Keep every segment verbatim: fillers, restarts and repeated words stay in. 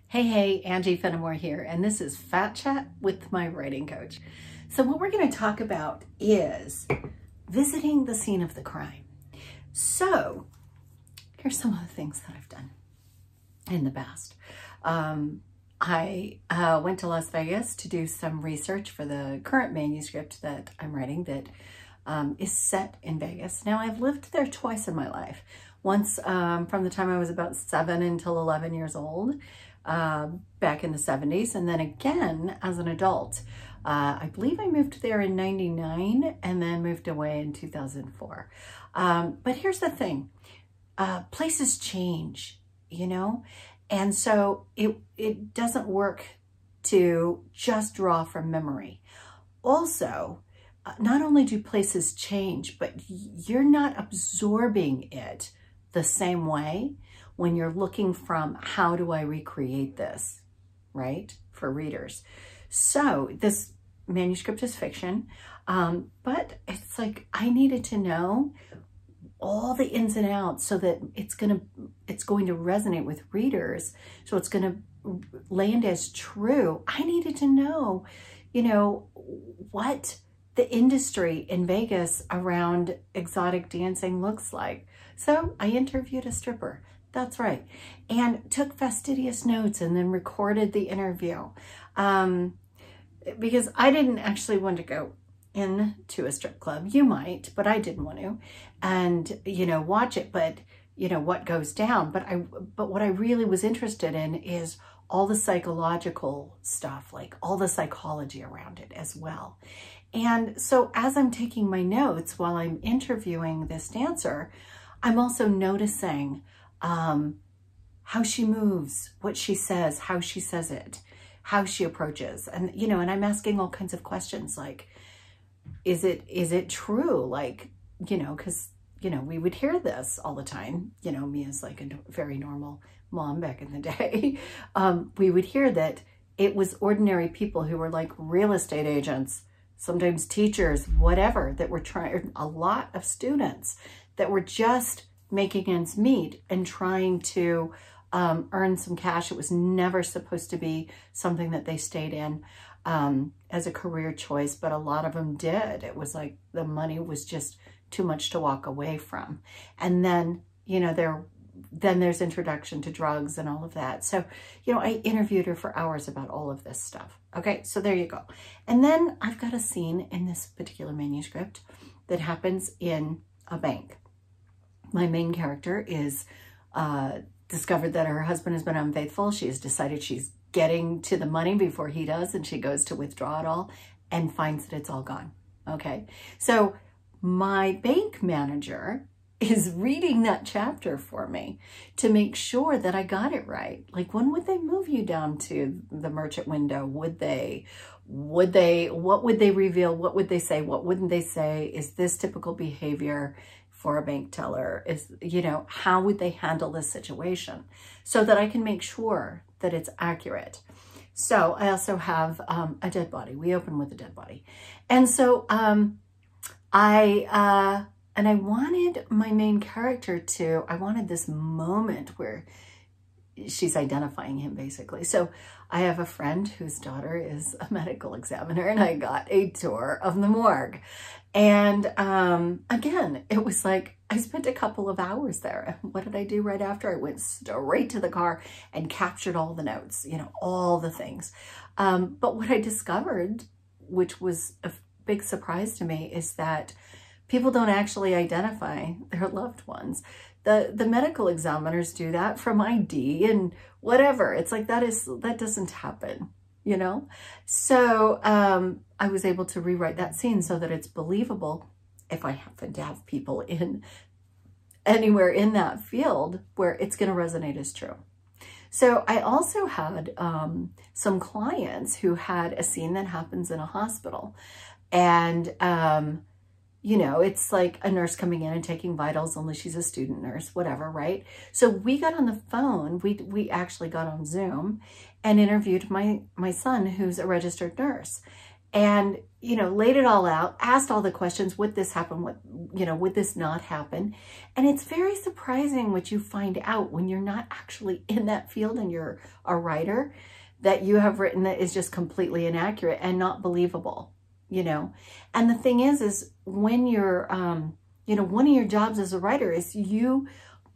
Hey, hey, Angie Fenimore here, and this is Phat Chat with my writing coach. So what we're going to talk about is visiting the scene of the crime. So here's some of the things that I've done in the past. Um, I uh, went to Las Vegas to do some research for the current manuscript that I'm writing that um, is set in Vegas. Now, I've lived there twice in my life. Once um, from the time I was about seven until eleven years old. Uh, back in the seventies, and then again as an adult. Uh, I believe I moved there in ninety-nine and then moved away in two thousand four. Um, but here's the thing, uh, places change, you know, and so it, it doesn't work to just draw from memory. Also, uh, not only do places change, but you're not absorbing it the same way when you're looking from how do I recreate this, right, for readers. So this manuscript is fiction, um, but it's like I needed to know all the ins and outs so that it's gonna it's going to resonate with readers, so it's gonna land as true. I needed to know, you know, what the industry in Vegas around exotic dancing looks like. So I interviewed a stripper. That's right. And took fastidious notes and then recorded the interview. Um, because I didn't actually want to go into a strip club. You might, but I didn't want to. And, you know, watch it, but, you know, what goes down. But I, but what I really was interested in is all the psychological stuff, like all the psychology around it as well. And so as I'm taking my notes while I'm interviewing this dancer, I'm also noticing Um, how she moves, what she says, how she says it, how she approaches. And, you know, and I'm asking all kinds of questions like, is it, is it true? Like, you know, cause, you know, we would hear this all the time, you know, me as like a very normal mom back in the day. Um, we would hear that it was ordinary people who were like real estate agents, sometimes teachers, whatever, that were trying, a lot of students that were just making ends meet and trying to um, earn some cash. It was never supposed to be something that they stayed in um, as a career choice, but a lot of them did. It was like the money was just too much to walk away from. And then, you know, there, then there's introduction to drugs and all of that. So, you know, I interviewed her for hours about all of this stuff. Okay, so there you go. And then I've got a scene in this particular manuscript that happens in a bank. My main character is uh, discovered that her husband has been unfaithful. She has decided she's getting to the money before he does, and she goes to withdraw it all and finds that it's all gone. Okay, so my bank manager is reading that chapter for me to make sure that I got it right. Like, when would they move you down to the merchant window? Would they, would they, what would they reveal? What would they say? What wouldn't they say? Is this typical behavior for a bank teller? Is, you know, how would they handle this situation so that I can make sure that it's accurate? So I also have um, a dead body. We open with a dead body. And so um, I, uh, and I wanted my main character to, I wanted this moment where she's identifying him basically. So I have a friend whose daughter is a medical examiner, and I got a tour of the morgue. And um, again, it was like, I spent a couple of hours there. And what did I do right after? I went straight to the car and captured all the notes, you know, all the things. Um, but what I discovered, which was a big surprise to me, is that people don't actually identify their loved ones. The, the medical examiners do that from I D and whatever. It's like, that is, that doesn't happen, you know? So um, I was able to rewrite that scene so that it's believable if I happen to have people in anywhere in that field where it's going to resonate as true. So I also had um, some clients who had a scene that happens in a hospital, and um, you know, it's like a nurse coming in and taking vitals, only she's a student nurse, whatever, right? So we got on the phone, we we actually got on Zoom and interviewed my, my son, who's a registered nurse. and, you know, laid it all out, asked all the questions, would this happen? What, you know, would this not happen? And it's very surprising what you find out when you're not actually in that field and you're a writer, that you have written that is just completely inaccurate and not believable, you know? And the thing is, is when you're, um, you know, one of your jobs as a writer is you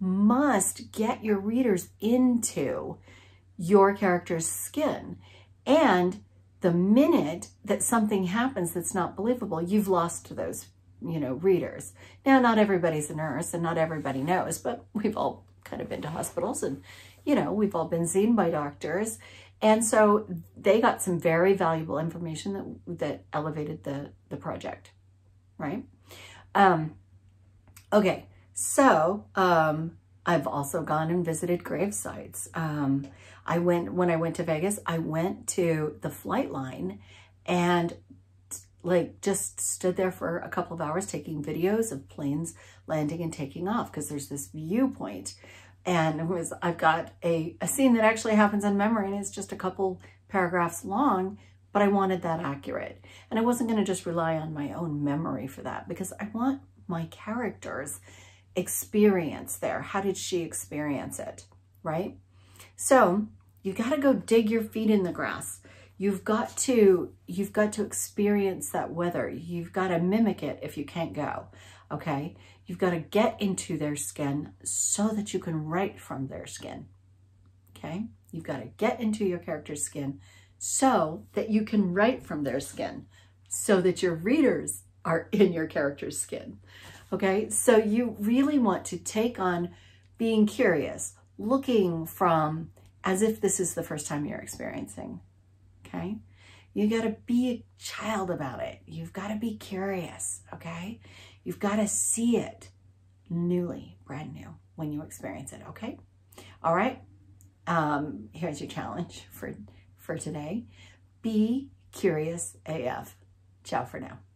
must get your readers into your character's skin. And the minute that something happens that's not believable, you've lost those, you know, readers. Now, not everybody's a nurse and not everybody knows, but we've all kind of been to hospitals and, you know, we've all been seen by doctors. And so they got some very valuable information that, that elevated the, the project, right? Um, okay, so um, I've also gone and visited grave sites. Um, I went, when I went to Vegas, I went to the flight line and like just stood there for a couple of hours taking videos of planes landing and taking off, because there's this viewpoint. And it was, I've got a, a scene that actually happens in memory and it's just a couple paragraphs long, but I wanted that accurate. And I wasn't going to just rely on my own memory for that, because I want my character's experience there. How did she experience it, right? So you got to go dig your feet in the grass. You've got to, you've got to experience that weather. You've got to mimic it if you can't go, okay? You've got to get into their skin so that you can write from their skin, okay? You've got to get into your character's skin so that you can write from their skin, so that your readers are in your character's skin, okay? So you really want to take on being curious, looking from as if this is the first time you're experiencing, okay? You got to be a child about it. You've got to be curious, okay? You've got to see it newly, brand new, when you experience it, okay? All right, um, here's your challenge for, for today. Be curious A F. Ciao for now.